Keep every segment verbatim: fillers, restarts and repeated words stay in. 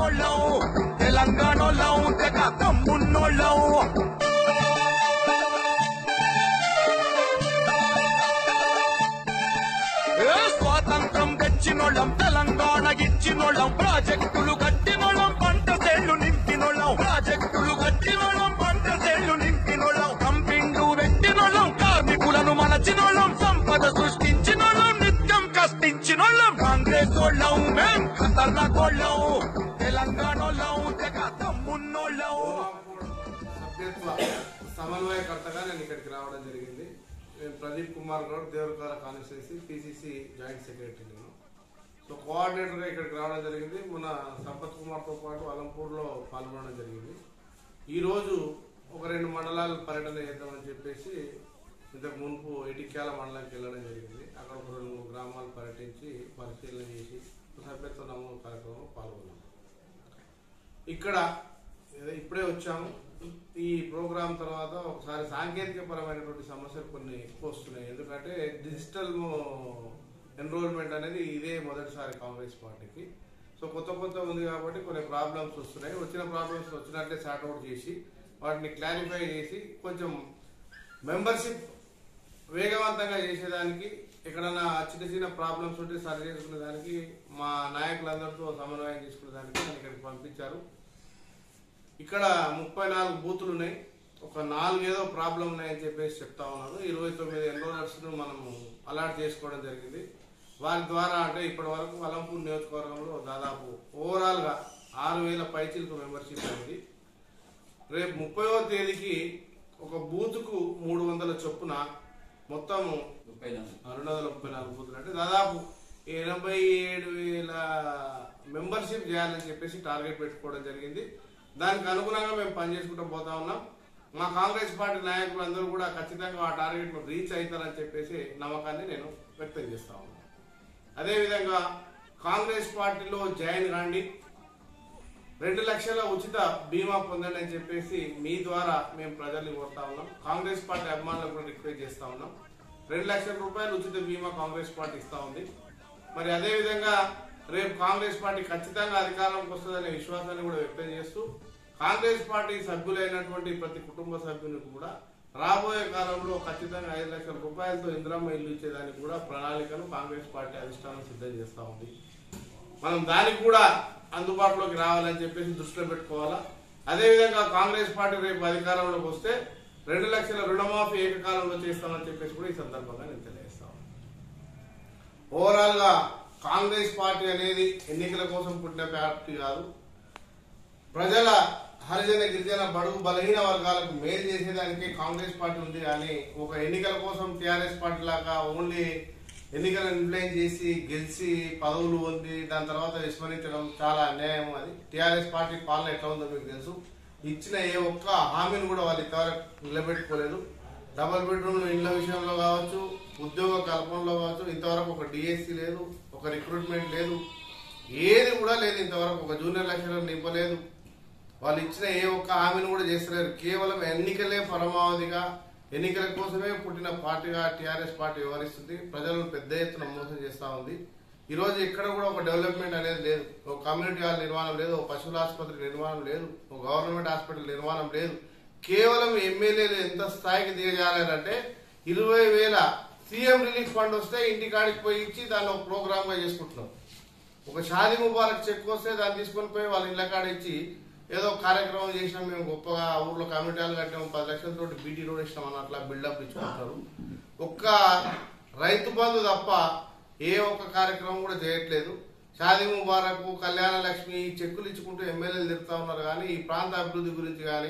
ఉన్నోళ్ళం తెలంగాణలో తెగ తమ్మున్నోళ్ళం స్వాతంత్రం తెచ్చినోళ్ళం తెలంగాణ ఇచ్చినోళ్ళం ప్రాజెక్టులు కట్టినోళ్ళం పంట సేళ్లు నింపినోళ్ళం ప్రాజెక్టులు కట్టినోళ్ళం పంట సేళ్లు నింపినోళ్ళం కంపిండు పెట్టినోళ్ళం కార్మికులను మలచినోళ్ళం సంపద సృష్టించినోళ్ళం నిత్యం కష్టించినోళ్ళం కాంగ్రెస్ వాళ్ళం మేం ఖతర్నాకోళ్ళం తెలంగాణలో తెగ తమ్మున్నోళ్ళం. సభ్యత్వ సమన్వయకర్తగా నేను ఇక్కడికి రావడం జరిగింది. నేను ప్రదీప్ కుమార్ గౌడ్, దేవరకాల కాన్స్టిట్యూన్సీ పిసిసి జాయింట్ సెక్రటరీ. నేను సో కోఆర్డినేటర్గా ఇక్కడికి రావడం జరిగింది. మొన్న సంపత్ కుమార్తో పాటు అలంపూర్లో పాల్గొనడం జరిగింది. ఈరోజు ఒక రెండు మండలాలు పర్యటన చేద్దామని చెప్పేసి ఇంతకు మునుపు ఇటిక్యాల మండలానికి వెళ్ళడం జరిగింది. అక్కడ ఒక రెండు మూడు గ్రామాలు పర్యటించి పరిశీలన చేసి సభ్యత్వ నమోదు కార్యక్రమంలో పాల్గొన్నాము. ఇక్కడ ఇప్పుడే వచ్చాము. ఈ ప్రోగ్రాం తర్వాత ఒకసారి సాంకేతిక పరమైనటువంటి సమస్యలు కొన్ని ఎక్కువ వస్తున్నాయి. ఎందుకంటే డిజిటల్ ఎన్రోల్మెంట్ అనేది ఇదే మొదటిసారి కాంగ్రెస్ పార్టీకి. సో కొత్త కొత్త ఉంది కాబట్టి కొన్ని ప్రాబ్లమ్స్ వస్తున్నాయి. వచ్చిన ప్రాబ్లమ్స్ వచ్చినట్లే సార్ట్అవుట్ చేసి వాటిని క్లారిఫై చేసి కొంచెం మెంబర్షిప్ వేగవంతంగా చేసేదానికి, ఎక్కడన్నా చిన్న చిన్న ప్రాబ్లమ్స్ ఉంటే సరి చేసుకునే దానికి మా నాయకులందరితో సమన్వయం చేసుకునే దానికి నన్ను ఇక్కడికి పంపించారు. ఇక్కడ ముప్పై నాలుగు బూతులు ఉన్నాయి. ఒక నాలుగు ఏదో ప్రాబ్లం ఉన్నాయని చెప్పేసి చెప్తా ఉన్నారు. ఇరవై తొమ్మిది ఎన్రోలర్స్ ను మనము అలాట్ చేసుకోవడం జరిగింది. వారి ద్వారా అంటే ఇప్పటి వరకు అలంపూర్ నియోజకవర్గంలో దాదాపు ఓవరాల్ గా ఆరు వేల పైచీలకు మెంబర్షిప్ అయింది. రేపు ముప్పైవ తేదీకి ఒక బూత్ కు మూడు వందల చొప్పున మొత్తం రెండు వందల ముప్పై నాలుగు బూతులు అంటే దాదాపు ఎనభై ఏడు వేల మెంబర్షిప్ చేయాలని చెప్పేసి టార్గెట్ పెట్టుకోవడం జరిగింది. దానికి అనుగుణంగా మేము పనిచేసుకుంటూ పోతా ఉన్నాం. మా కాంగ్రెస్ పార్టీ నాయకులు అందరూ కూడా ఖచ్చితంగా ఆ టార్గెట్ రీచ్ అవుతారని చెప్పేసి నమ్మకాన్ని నేను వ్యక్తం చేస్తా ఉన్నాను. అదేవిధంగా కాంగ్రెస్ పార్టీలో జాయిన్ కాండి, రెండు లక్షల ఉచిత బీమా పొందండి అని చెప్పేసి మీ ద్వారా మేము ప్రజల్ని కోరుతా ఉన్నాం. కాంగ్రెస్ పార్టీ అభిమానులకు కూడా రిక్వెస్ట్ చేస్తా ఉన్నాం. రెండు లక్షల రూపాయలు ఉచిత బీమా కాంగ్రెస్ పార్టీ ఇస్తా ఉంది. మరి అదేవిధంగా రేపు కాంగ్రెస్ పార్టీ ఖచ్చితంగా అధికారంలోకి వస్తుందనే విశ్వాసాన్ని కూడా వ్యక్తం చేస్తూ కాంగ్రెస్ పార్టీ సభ్యులైనటువంటి ప్రతి కుటుంబ సభ్యునికి కూడా రాబోయే కాలంలో ఖచ్చితంగా ఐదు లక్షల రూపాయలతో ఇందిరమ్మ ఇల్లు ఇచ్చేదానికి కూడా ప్రణాళికను కాంగ్రెస్ పార్టీ అధిష్టానం సిద్ధం చేస్తా ఉంది. మనం దానికి కూడా అందుబాటులోకి రావాలని చెప్పేసి దృష్టిలో పెట్టుకోవాలా. అదేవిధంగా కాంగ్రెస్ పార్టీ రేపు అధికారంలోకి వస్తే రెండు లక్షల రుణమాఫీ ఏకకాలంలో చేస్తామని చెప్పేసి కూడా ఈ సందర్భంగా నేను తెలియజేస్తాను. ఓవరాల్ గా కాంగ్రెస్ పార్టీ అనేది ఎన్నికల కోసం పుట్టిన పార్టీ కాదు. ప్రజల హరిజన గిరిజన బడుగు బలహీన వర్గాలకు మేలు చేసేదానికి కాంగ్రెస్ పార్టీ ఉంది. కానీ ఒక ఎన్నికల కోసం టీఆర్ఎస్ పార్టీ లాగా ఓన్లీ ఎన్నికలను ఇన్ఫ్లుయెన్స్ చేసి గెలిచి పదవులు పొంది దాని తర్వాత విస్మరించడం చాలా అన్యాయం. అది టీఆర్ఎస్ పార్టీ పాలన ఎట్లా ఉందో మీకు తెలుసు. ఇచ్చిన ఏ ఒక్క హామీని కూడా వాళ్ళు ఇంతవరకు నిలబెట్టుకోలేదు. డబుల్ బెడ్రూమ్ ఇళ్ల విషయంలో కావచ్చు, ఉద్యోగ కల్పనలో కావచ్చు, ఇంతవరకు ఒక డిఎస్సి లేదు, ఒక రిక్రూట్మెంట్ లేదు, ఏది కూడా లేదు. ఇంతవరకు ఒక జూనియర్ లెక్చరర్ నింపలేదు. వాళ్ళు ఇచ్చిన ఏ ఒక్క హామీని కూడా చేస్తలేరు. కేవలం ఎన్నికలే పరమావధిగా ఎన్నికల కోసమే పుట్టిన పార్టీగా టీఆర్ఎస్ పార్టీ వ్యవహరిస్తుంది. ప్రజలను పెద్ద ఎత్తున మోసం చేస్తా ఉంది. ఈ రోజు ఎక్కడ కూడా ఒక డెవలప్మెంట్ అనేది లేదు. ఒక కమ్యూనిటీ హాల్ నిర్మాణం లేదు, ఒక పశువుల ఆసుపత్రి నిర్మాణం లేదు, ఒక గవర్నమెంట్ హాస్పిటల్ నిర్మాణం లేదు. కేవలం ఎమ్మెల్యేలు ఎంత స్థాయికి దిగజారంటే ఇరవై వేల సీఎం రిలీఫ్ ఫండ్ వస్తే ఇంటికాడికి పోయి ఇచ్చి దాన్ని ఒక ప్రోగ్రామ్ గా చేసుకుంటున్నాం. ఒక షాదీ ముబారక్ చెక్ వస్తే దాన్ని తీసుకొని పోయి వాళ్ళ ఇళ్ల కాడ ఇచ్చి ఏదో కార్యక్రమం చేసినాం, మేము గొప్పగా ఊర్లో కమ్యూనిటీ హాల్ కట్టాము, పది లక్షలతో బీటీ రోడ్ ఇచ్చినాం అని అట్లా బిల్డప్ ఇచ్చుకుంటారు. ఒక్క రైతు బంధు తప్ప ఏ ఒక్క కార్యక్రమం కూడా చేయట్లేదు. షాదీ ముబారక్, కళ్యాణ లక్ష్మి చెక్కులు ఇచ్చుకుంటూ ఎమ్మెల్యేలు తిరుగుతా ఉన్నారు. కానీ ఈ ప్రాంత అభివృద్ధి గురించి కానీ,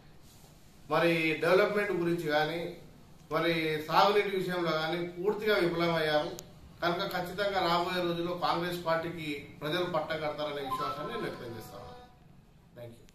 మరి డెవలప్మెంట్ గురించి కానీ, మరి సాగునీటి విషయంలో కానీ పూర్తిగా విఫలమయ్యారు. కనుక ఖచ్చితంగా రాబోయే రోజుల్లో కాంగ్రెస్ పార్టీకి ప్రజలు పట్టం కడతారనే విశ్వాసాన్ని నేను వ్యక్తం చేస్తాను. Thank you.